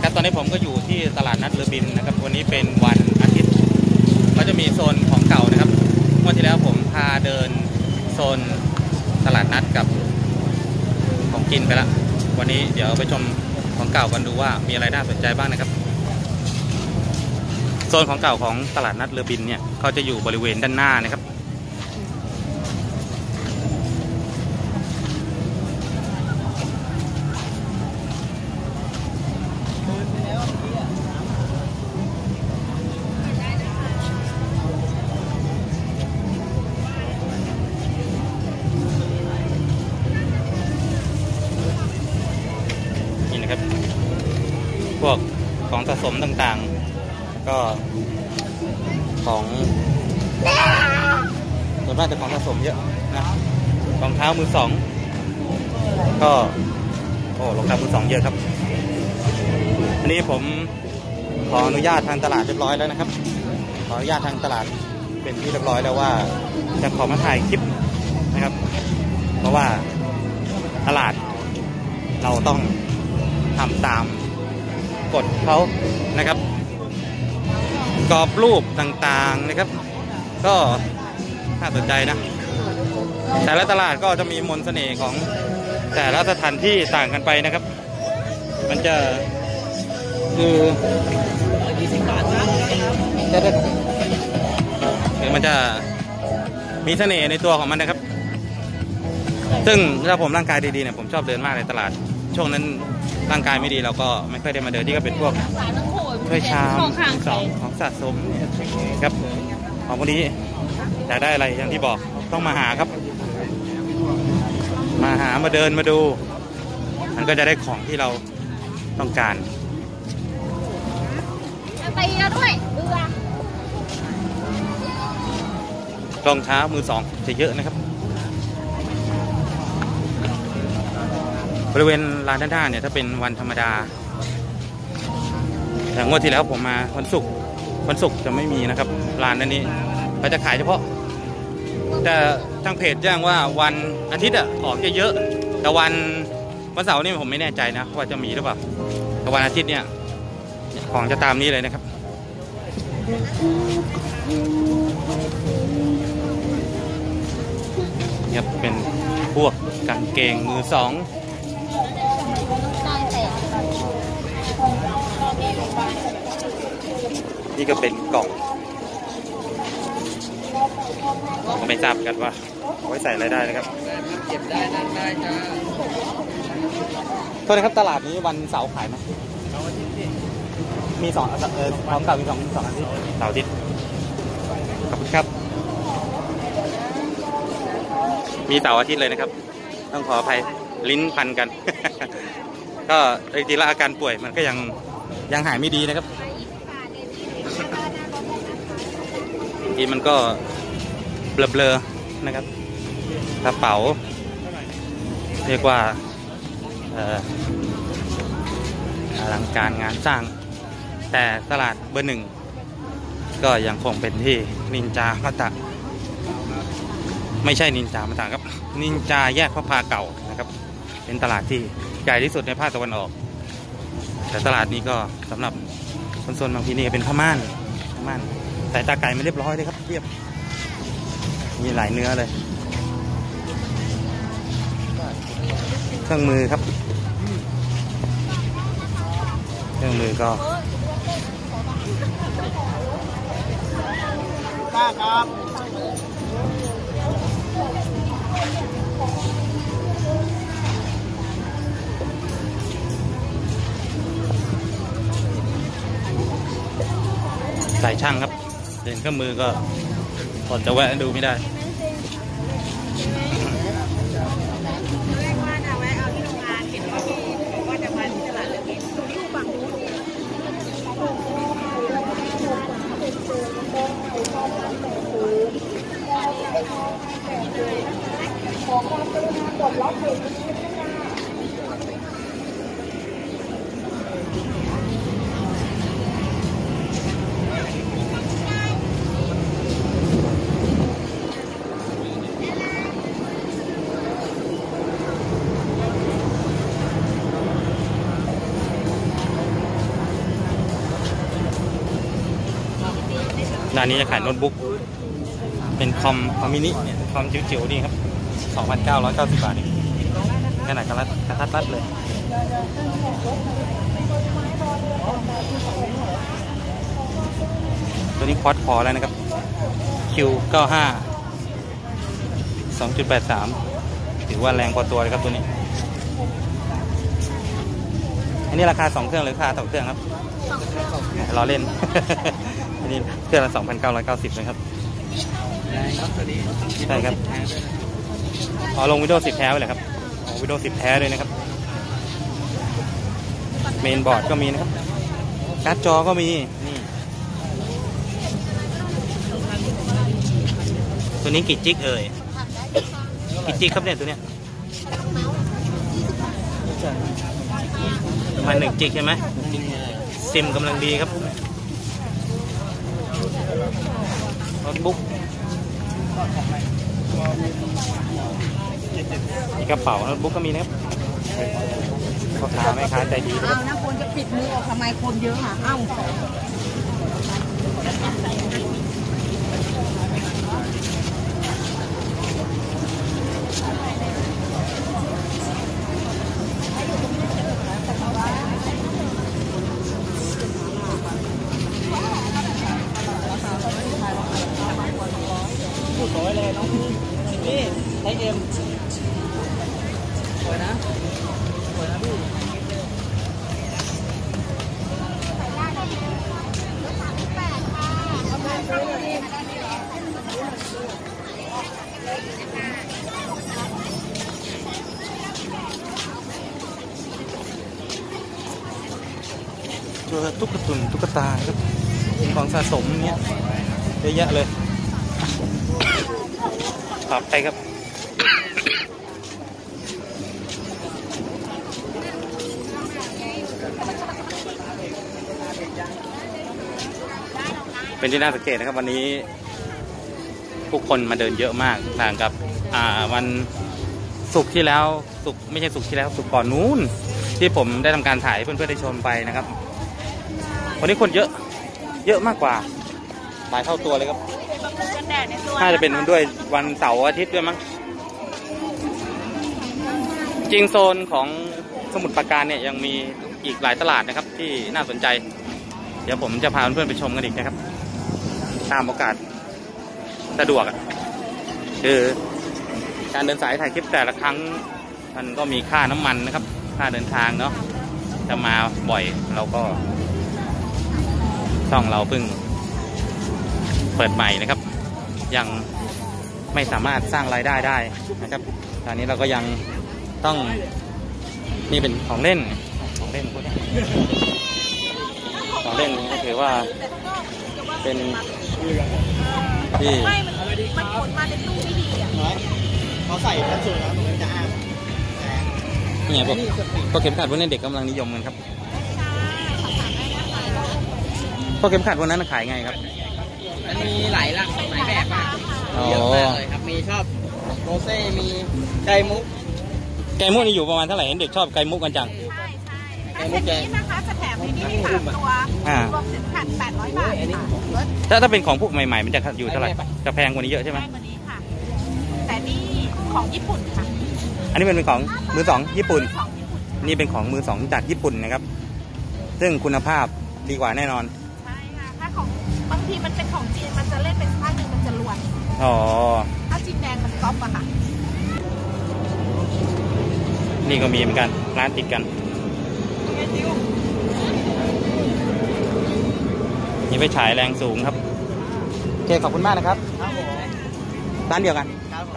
ครับตอนนี้ผมก็อยู่ที่ตลาดนัดเรือบินนะครับวันนี้เป็นวันอาทิตย์ก็จะมีโซนของเก่านะครับเมื่อที่แล้วผมพาเดินโซนตลาดนัดกับของกินไปแล้ววันนี้เดี๋ยวไปชมของเก่ากันดูว่ามีอะไรน่าสนใจบ้างนะครับโซนของเก่าของตลาดนัดเรือบินเนี่ยเขาจะอยู่บริเวณด้านหน้านะครับนี่นะครับพวกของสะสมต่างๆก็ของส่วนมากจะของสะสมเยอะนะรองเท้ามือสองก็รองเท้ามือสองเยอะครับอันนี้ผมขออนุญาตทางตลาดเรียบร้อยแล้วนะครับขออนุญาตทางตลาดเป็นที่เรียบร้อยแล้วว่าจะขอมาถ่ายคลิปนะครับเพราะว่าตลาดเราต้องทำตามกฎเขานะครับกรอบรูปต่างๆนะครับก็น่าสนใจนะแต่ละตลาดก็จะมีมนต์เสน่ห์ของแต่ละสถานที่ต่างกันไปนะครับมันจะคือมันจะมีเสน่ห์ในตัวของมันนะครับซึ่งถ้าผมร่างกายดีๆเนี่ยผมชอบเดินมากในตลาดช่วงนั้นร่างกายไม่ดีเราก็ไม่ค่อยได้มาเดินที่ก็เป็นพวกถ้วยชามของสะสมครับของพวกนี้อยากได้อะไรอย่างที่บอกต้องมาหาครับมาเดินมาดูมันก็จะได้ของที่เราต้องการไปด้วยรองเท้ามือสองจะเยอะนะครับบริเวณลานด้านหน้าเนี่ยถ้าเป็นวันธรรมดาแต่งวดที่แล้วผมมาวันศุกร์จะไม่มีนะครับร้านนี้เขาจะขายเฉพาะแต่ทางเพจแจ้งว่าวันอาทิตย์ของจะเยอะแต่วันเสาร์นี่ผมไม่แน่ใจนะว่าจะมีหรือเปล่าแต่วันอาทิตย์เนี่ยของจะตามนี้เลยนะครับเนี่ยเป็นพวกกางเกงมือสองนี่ก็เป็นกล่องผมไม่ทราบกันว่าไว้ใส่อะไรได้นะครับเก็บได้นั่งได้จ้าโทษนะครับตลาดนี้วันเสาร์ขายไหมมีของเก่ามีสองอาทิตย์เสาร์อาทิตย์ขอบคุณครับมีเสาร์อาทิตย์เลยนะครับต้องขออภัยลิ้นพันกัน ก็จริงๆแล้วอาการป่วยมันก็ยังหายไม่ดีนะครับทีมันก็เบลอๆนะครับกระเป๋าเรียกว่าอลังการงานสร้างแต่ตลาดเบอร์หนึ่งก็ยังคงเป็นที่นินจามัตตะไม่ใช่นินจามัตตะครับนินจาแยกพระพาเก่านะครับเป็นตลาดที่ใหญ่ที่สุดในภาคตะวันออกแต่ตลาดนี้ก็สำหรับคนโซนบางทีนี่เป็นผ้าม่านใส่ตาไก่ไม่เรียบร้อยเลยครับเรียบมีหลายเนื้อเลยเครื่องมือครับเครื่องมือก็ครับสายช่างครับเห็นเครื่องมือก็อดจะแวะดูไม่ได้ร้านนี้จะขายโน้ตบุ๊กเป็นคอมมินิเนี่ยคอมจิ๋วๆนี่ครับ 2,990 บาทนี่ขนาดกระทัดรัดเลยตัวนี้ควอดคอแล้วนะครับ Q95 2.83 ถือว่าแรงกว่าตัวเลยครับตัวนี้อันนี้ราคา2เครื่องหรือราคา2เครื่องครับเราเล่น อันนี้เครื่องละ 2,990 เลยครับใช่ครับลง Windows 10 แท้ไว้เลยครับWindows 10 แท้เลยนะครับเมนบอร์ดก็มีนะครับการ์ดจอก็มีนี่ตัวนี้กี่จิกเอ่ยกี่จิกครับเนี่ยตัวเนี้ยประมาณ1 จิกใช่ไหมซิมกำลังดีครับโน้ตบุ๊กมีกระเป๋าโน้ตบุ๊กก็มีนะครับพ่อค้าแม่ค้าใจดีนะครับนะคนจะปิดมือออกทำไมคนเยอะค่ะเอ้านี่ใช้เอ็มสวยนะสวยนะพี่ตัวตุ๊กตาครับของสะสมเนี้ยเยอะแยะเลยปรับไปครับเป็นที่น่าสังเกตนะครับวันนี้ผู้คนมาเดินเยอะมากต่างกับวันศุกร์ที่แล้วไม่ใช่ศุกร์ที่แล้วศุกร์ก่อนนู้นที่ผมได้ทำการถ่ายเพื่อนๆได้ชมไปนะครับวันนี้คนเยอะมากกว่าหลายเท่าตัวเลยครับน่าจะเป็นด้วยวันเสาร์อาทิตย์ด้วยมั้งจริงโซนของสมุทรปราการเนี่ยยังมีอีกหลายตลาดนะครับที่น่าสนใจเดี๋ยวผมจะพาเพื่อนๆไปชมกันอีกนะครับตามโอกาสสะดวกคือการเดินสายถ่ายคลิปแต่ละครั้งมันก็มีค่าน้ำมันนะครับค่าเดินทางเนาะจะมาบ่อยเราก็ช่องเราเพิ่งเปิดใหม่นะครับยังไม่สามารถสร้างรายได้ได้นะครับตอนนี้เราก็ยังต้องนี่เป็นของเล่นพวกนี้ของเล่นก็ถือว่าเป็นที่มันขนมาในตู้ไม่ดีอ่ะเขาใส่กระสุนแล้วมันจะอ้างนี่ไงพวกเข็มขัดพวกนี้เด็กกำลังนิยมกันครับพวกเข็มขัดพวกนั้นขายไงครับมันมีหลายแบบมากเยอะมากเลยครับมีชอบโรเซ่มีไก่มุกนี่อยู่ประมาณเท่าไหร่เห็นเด็กชอบไก่มุกกันจังไก่มุกนี้นะคะจะแถมให้พี่3 ตัวรวมถึงขัด800 บาทถ้าเป็นของพวกใหม่ๆมันจะอยู่เท่าไหร่จะแพงกว่านี้เยอะใช่ไหมแพงกว่านี้ค่ะแต่นี่ของญี่ปุ่นค่ะอันนี้เป็นของมือสองญี่ปุ่นนี่เป็นของมือสองจากญี่ปุ่นนะครับซึ่งคุณภาพดีกว่าแน่นอนใช่ค่ะถ้าของบางทีมันเป็นของจีนมันจะเล่นเป็นภาคหนึ่งมันจะล้วนถ้าจีนแดงมันก๊อปอะค่ะนี่ก็มีเหมือนกันร้านติดกันนี่ไปฉายแรงสูงครับโอเคขอบคุณมากนะครับร้านเดียวกัน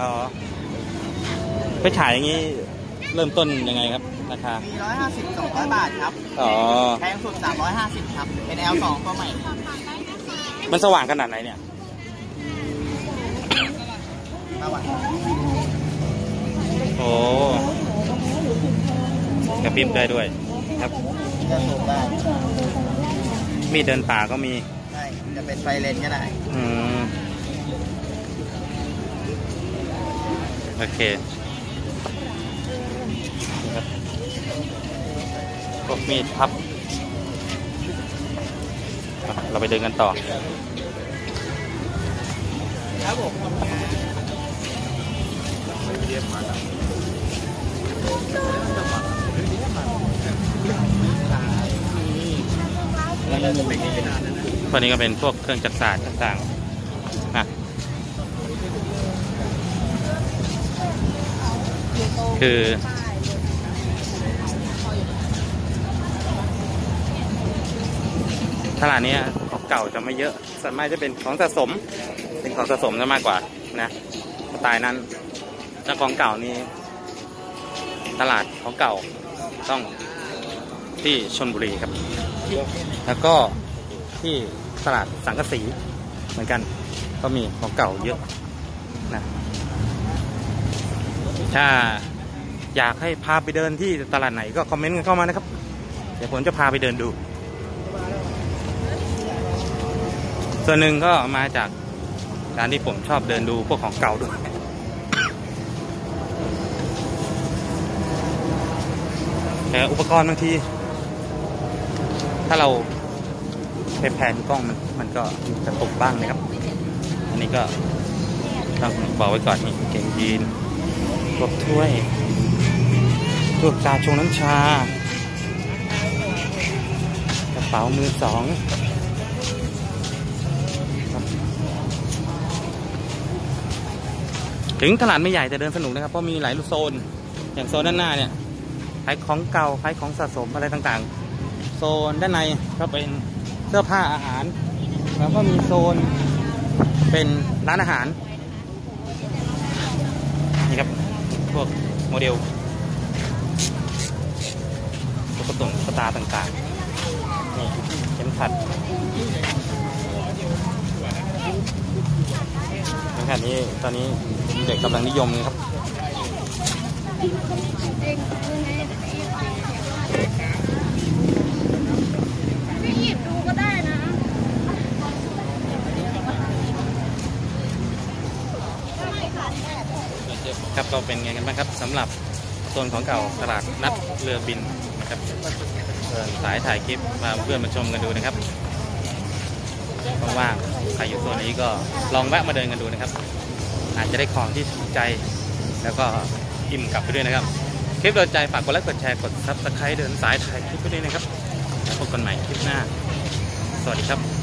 ไปฉายอย่างนี้เริ่มต้นยังไงครับราคามี150-200 บาทครับแพงสุด350ครับเป็น L2 ตัวใหม่มันสว่างขนาดไหนเนี่ยโอ้กระพริบได้ด้วยครับมีเดินป่าก็มีใช่จะเป็นไฟเลนก็ได้โอเคครับพวกมีดพับเราไปเดินกันต่อครับผมพวกนี้ก็เป็นพวกเครื่องจักรศาสตร์ต่างๆนะคือตลาดนี้ของเก่าจะไม่เยอะส่วนมากจะเป็นของสะสมจะมากกว่านะสไตล์นั้นแล้วของเก่านี่ตลาดของเก่าต้องที่ชลบุรีครับแล้วก็ที่ตลาดสังกะสีเหมือนกันก็มีของเก่าเยอะนะถ้าอยากให้พาไปเดินที่ตลาดไหนก็คอมเมนต์กันเข้ามานะครับเดี๋ยวผมจะพาไปเดินดูส่วนหนึ่งก็มาจากการที่ผมชอบเดินดูพวกของเก่าด้วยแต่อุปกรณ์บางทีถ้าเราไปแผนกล้องมันก็จะตกบ้างนะครับอันนี้ก็ต้องบอกไว้ก่อนนี่เก่งยีนพวกถ้วยชาชงน้ำชากระเป๋ามือสองถึงตลาดไม่ใหญ่แต่เดินสนุกนะครับเพราะมีหลายโซนอย่างโซนด้านหน้าเนี่ยขายของเก่าขายของสะสมอะไรต่างๆโซนด้านในก็เป็นเสื้อผ้าอาหารแล้วก็มีโซนเป็นร้านอาหารนี่ครับพวกโมเดลตุ๊กตาตุ๊กตาต่างๆนี่เข็มขัดนี้ตอนนี้เด็กกำลังนิยมครับไม่หยิบดูก็ได้นะครับก็เป็นไงกันบ้างครับสำหรับโซนของเก่าตลาดนัดเรือบินนะครับสายถ่ายคลิปมาเพื่อนมาชมกันดูนะครับว่างๆใครอยู่โซนนี้ก็ลองแวะมาเดินกันดูนะครับอาจจะได้ของที่ถูกใจแล้วก็อิ่มกลับไปด้วยนะครับคลิปโดนใจฝากกดไลค์กดแชร์กดซับสไครต์เดินสายถ่ายคลิปไปด้วยนะครับแล้วพบกันใหม่คลิปหน้าสวัสดีครับ